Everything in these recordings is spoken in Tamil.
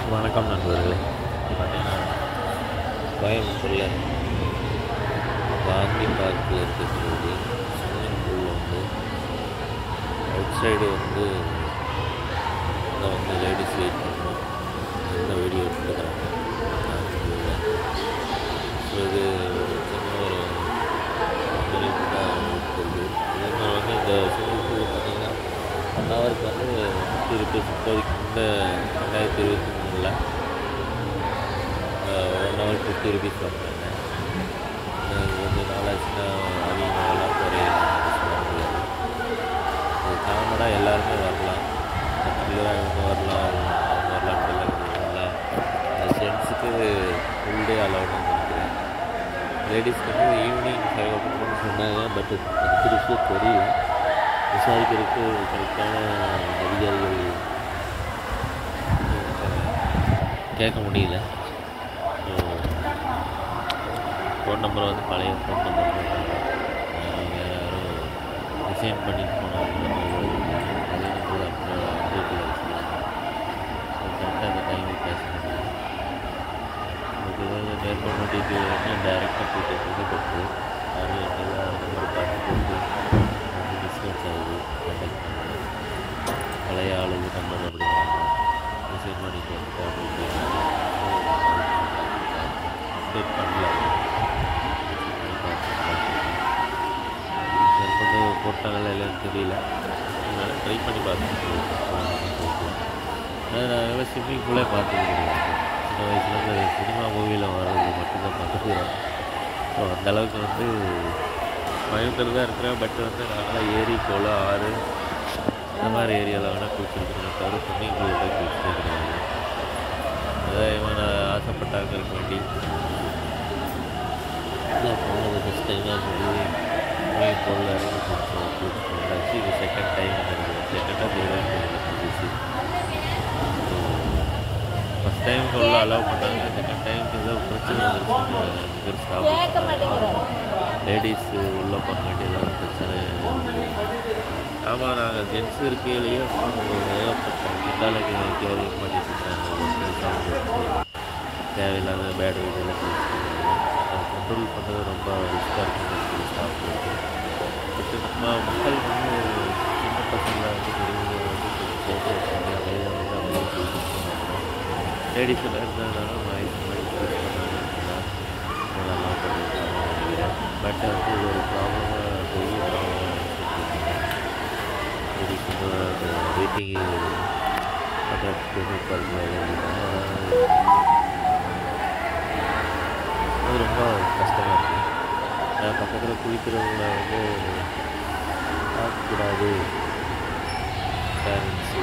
வணக்கம் நண்பர்களே. பார்த்தீங்கன்னா கோயம்புத்தூரில் காந்தி பார்க்கில் இருக்கக்கூடிய ஸ்விம்மிங் பூல் வந்து அவுட் சைடு வந்து அங்கே வந்து லேடிஸ் வெயிட் பண்ணணும். இந்த வீடியோ எடுத்துக்கிறாங்க. ஸோ இது ஒரு சின்ன ஒரு முதலீட்டு தான் இருக்குது. இதே மாதிரி வந்து இந்த ஸ்விம்மிங் பூல் பார்த்தீங்கன்னா 1 ஹவருக்கு வந்து ₹50 இப்போதைக்கு இந்த 2023 1 ஹவருக்கு ₹50 வாங்குறாங்க. கொஞ்சம் நாளாச்சுன்னா அதிகமாகலாம் குறையலாம் சொல்ல முடியாது. அது காமனாக எல்லாருமே வரலாம். பர்டிகுலராக இவங்க வரலாம் அவங்க வரலான்னு சொல்ல ஜென்ஸுக்கு ஃபுல் டே அலௌடுன்னு நினைக்கிறேன். லேடிஸ்க்கு வந்து ஈவினிங் 5 o'clock சொன்னாங்க. பட் ₹10 தெரியல. விசாரிக்கிறதுக்கு கரெக்டான அதிகாரிகள் கேட்க முடியல. ஸோ ஃபோன் நம்பரை வந்து பழைய ஃபோன் நம்பர் வேறு யாரும் ரிசைன் பண்ணிட்டு போனவங்க அதே நம்பர் அப்டேட்டில் வச்சுருக்காங்க. ஸோ கரெக்டாக அந்த டைமுக்கு பேச முடியும். உங்களுக்கு ஏதாவது மேற்கொண்டு டீட்டெயில் வேணால் டைரெக்டாக போய்ட்டு பெற்று யாரும் என்னெல்லாம் நம்பர் பார்த்து போட்டு டிஸ்கவுண்ட்ஸ் ஆகுது கான்டாக்ட் பண்ணுங்கள். பழைய ஆளுங்க நம்பர் அப்படிங்கிறாங்க ரிசைன் பண்ணிட்டு வந்துட்டு அப்படின்னு அப்டேட் பண்ணல. மேற்கொண்டு போட்டாங்களா இல்லைன்னு தெரியல. அதனால் ட்ரை பண்ணி பார்த்துக்கலாம். நான் ஸ்விம்மிங் பூலே பார்த்தது கிடையாது. சின்ன வயசுலேருந்து சினிமா மூவியில் வர்றது மட்டும்தான் பார்த்துக்கிறேன். ஸோ அந்தளவுக்கு வந்து கோயம்புத்தூர் தான் இருக்கிறேன். பட் வந்து நாங்களாம் ஏரி குளம் ஆறு இந்த மாதிரி ஏரியாவில் வேணால் குளிச்சிருக்கிறோம். தவிர ஸ்விம்மிங் பூலில் போய் குளிச்சுட்டே கிடையாது. அதான் இவன் நான் ஆசைப்பட்டாங்களுக்கு வேண்டி இதான் போனது ஃபஸ்ட் டைமாக சொல்லி ஸ்விம்மிங் பூலில் இறங்கி குளிச்சுட்டு இது செகண்ட் டைம் நினைக்கிறேன். செகண்டாக தேர்டாக குளிச்சு ஃபஸ்ட் டைம் உள்ள அலோவ் பண்ணாங்க. செகண்ட் டைமுக்கு ஏதோ பிரச்சனை வந்துருச்சு. ஸ்டாப் லேடிஸு உள்ளே போக வேண்டிய ஏதாவது பிரச்சனை. ஆமாம், நாங்கள் ஜென்ஸு இருக்கையிலேயே ஏகப்பட்டோம். கிண்டாலைக்கு கேரிங் பண்ணிட்டு இருக்காங்க. தேவையில்லாத பேட் வீடெல்லாம் கண்ட்ரோல் பண்ணுறது ரொம்ப ரிஸ்க்காக இருக்குன்னு ஸ்டாஃப் இருக்குது. பட் நம்ம மக்கள் வந்து சின்ன பசங்களை வந்து பெரியவங்க வந்து கொஞ்சம் சேஃபாக இருக்காங்க. அமைதியாக வந்து அமைதியாக யூஸ் பண்ணுறாங்க. லேடிஸ் எல்லாம் இருந்ததுனால வாய்ஸ் யூஸ் பண்ணாங்க. நல்லா பண்ணியிருக்காங்க நினைக்கிறேன். பட் வந்து இது ஒரு ப்ராப்ளமாக பெரிய ப்ராப்ளமாக லேடிஸ் வந்து அந்த வெயிட்டிங்கு பண்ணுறதுக்கு அது ரொம்ப கஷ்டமாக இருக்குது. பக்கத்தில் குளிக்கிறவங்கள வந்து பார்க்கக்கூடாது. பேரண்ட்ஸு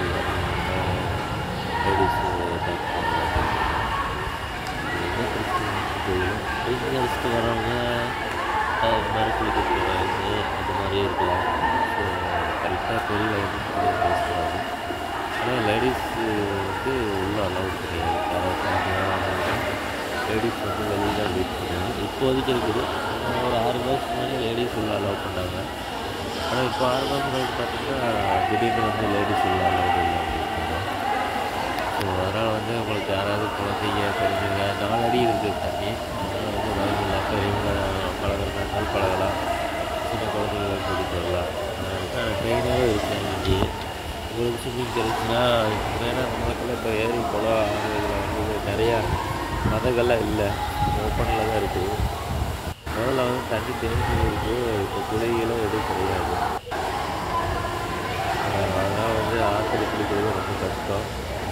லேடிஸு அட்டாக் பண்ணுவாங்க. என்ன பிரச்சனை தெரியல. ட்ரைனிங் அடிச்சுட்டு வரவங்க அது மாதிரி குளிக்கிறதுக்கு வயசு அது மாதிரியே இருக்கலாம். ஸோ கரெக்டாக தெரியல எதுவும் பேசக்கூடாது. ஆனால் லேடிஸு வந்து உள்ளே அலோவ் கிடையாது. யாராவது லேடிஸ் வந்து வெளியில் தான் வெயிட் பண்ணுவாங்க. இப்போதைக்கு இருக்குது. ஒரு 6 மாதத்துக்கு முன்னாடி லேடிஸ் உள்ள அலோவ் பண்ணாங்க. ஆனால் இப்போ 6 மாதம் முன்னாடி பார்த்திங்கன்னா திடீர்னு வந்து லேடிஸ் உள்ள அலோவ் இல்லை அப்படின்ட்டாங்க. ஸோ அதனால் வந்து உங்களுக்கு யாராவது குழந்தைங்க தெரிஞ்சுங்க 4 அடி இருக்குது தண்ணி. அதனால் வந்து பயம் இல்லை. பெரியவங்க பழகிறதுனால பழகலாம். சின்ன குழந்தைங்களை கூட்டிகிட்டு வரலாம். நான் ட்ரெயினாகவே இருக்கேன் இங்கேயே. உங்களுக்கு ஸ்விம்மிங் தெரிஞ்சுன்னா ஏன்னா நம்மளுக்குள்ள இப்போ ஏரி குளம் இதில் வந்து நிறையா மதங்கள்லாம் இல்லை. ஓப்பனில் தான் இருக்குது. முதல்ல வந்து தண்ணி தெரிஞ்சு இருக்குது. இப்போ குளிகளும் எதுவும் கிடையாது. அதனால் வந்து ஆற்றுல குளிக்கிறது ரொம்ப கஷ்டம்.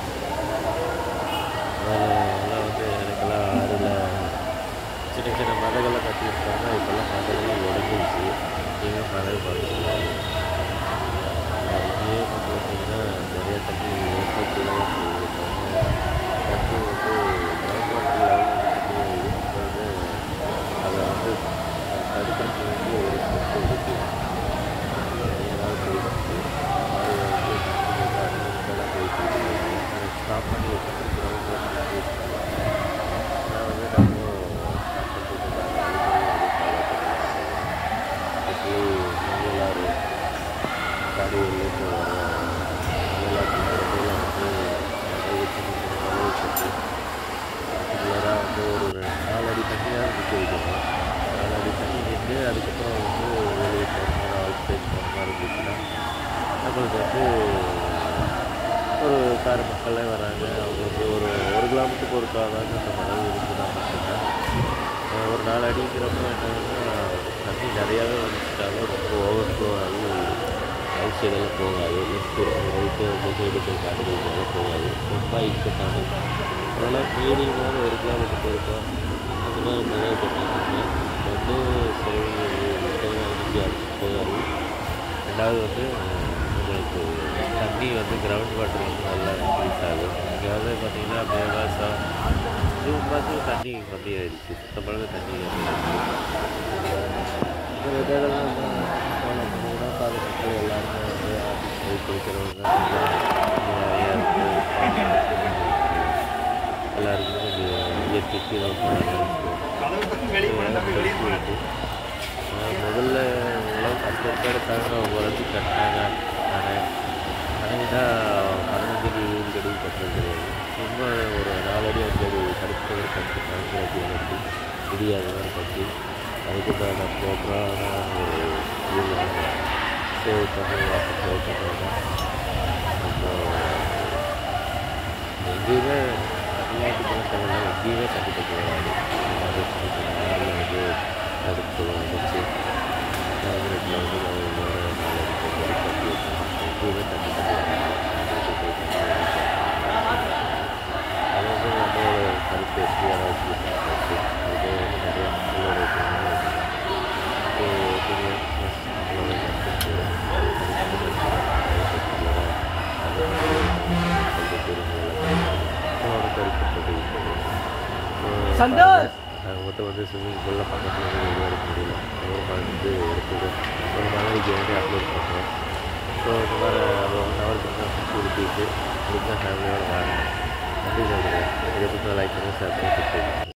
அதெல்லாம் வந்து எனக்கெல்லாம் ஆறில் சின்ன சின்ன மதங்கள்லாம் கட்டி வச்சாங்க. இப்போல்லாம் மதங்கள்லாம் உடஞ்சிருச்சு. நீங்கள் மதம் பார்த்துக்கலாம். இங்கேயே வந்து பார்த்திங்கன்னா நிறைய தண்ணி ஏற்பட்டு தான் தண்ணி வந்து கிரவுண்ட் வாட்டர் லெவலில் வந்து அதை வந்து தடுக்கிறதுக்கு வேண்டிய ஒரு ஸ்டெப் இருக்குது. நிறைய நாள் போயிடுச்சு. அது வந்து அனுமதிக்கெல்லாம் போயிட்டு இருக்குது. ஸ்டாப் பண்ணி வச்சுட்டு கிரவுண்ட் வாட்டர் யூஸ் பண்ணலாம். ஆனால் வந்து நம்ம நீங்களாரு காடுகளிலேருந்து வர நீங்களாக வந்து நிறைய சின்ன சின்ன மக்களே வராங்க. அவங்க வந்து ஒரு 1 கிலோமீட்டருக்கு ஒருக்கா தாங்க அந்த மழை இருக்குன்னா மட்டும்தான். ஒரு 4 அடிங்கிறப்ப என்னன்னா தண்ணி நிறையாவே வந்துட்டாலும் ரொம்ப ஓவர் ஃப்ளோ ஆகி அவுட் சைடெல்லாம் போகாது. லெஃப்ட் ரைட்டு அந்த சைடு போய் காட்டுறதுனால போகாது. ரொம்ப இக்கட்டான அதெல்லாம் மீடியமான 1 கிலோமீட்டருக்கு ஒருக்கா அந்த மாதிரி மழை போட்டாங்க. வந்து சரி இன்றைக்கி அடிச்சு போகாது. ரெண்டாவது வந்து உங்களுக்கு தண்ணி வந்து கிரவுண்ட் வாட்டர் வந்து நல்லா இன்க்ரீஸ் ஆகும். இங்கே வந்து பார்த்திங்கன்னா மே மாதம் ஜூன் மாதம் தண்ணி கம்மியாகிடுச்சு. சுத்தமான தண்ணி கம்மியாகிடுச்சு. இந்த விதைகள்லாம் ஃபாலோ பண்ணிங்கன்னா பாதி மக்கள் எல்லாருமே வந்து ஆஃபீஸ் போய் குளிக்கிறவங்க நிறையா எல்லாருக்குமே கொஞ்சம் இயற்கைக்கு ரொம்ப முதல்ல எல்லாம் கஷ்டப்பட்டாங்க. அவங்க வந்து கட்டினாங்க அணைனா 15 அடி 20 அடி கட்டுறது கிடையாது. சும்மா ஒரு 4 அடி 5 அடி தடுப்பு கட்டி 15 அடி கட்டி முடியாத மாதிரி கட்டி அதுக்குண்டான ப்ராப்பரான ஒரு இதில் சேவ் பண்ணி வாட்டர் சேவ் பண்ணுறாங்க. அப்புறம் எங்கேயுமே தமிழ்நாட்டுக்கு தமிழ்லாம் எங்கேயுமே தண்ணி கட்டி வராது. யாரில் வந்து தடுப்பு வந்துச்சு காங்கிரீட்டில் வந்து வேறு 4 அடி கட்டி வச்சாங்க. எங்கேயுமே தண்ணி கட்டி வராது. அது வந்து நம்மளோட கருத்து எப்படியான விஷயம் அது வந்து நிறைய மக்களோட மொத்தம் வந்து ஸ்விம்மிங் பூலில் பக்கத்தில் வந்து வெளியே முடியல. ஒரு மணிக்கு எடுத்தது ஒரு மணிக்கு வந்து அப்லோட் பண்ணுறோம். ஸோ இந்த மாதிரி 1 ஹவருக்கு வந்து சுற்றி முடிஞ்சால் ஃபேமிலியோடு வாங்க. நன்றி சொல்லுங்கள். இதை பற்றி லைக் பண்ணி ஷேர் பண்ணி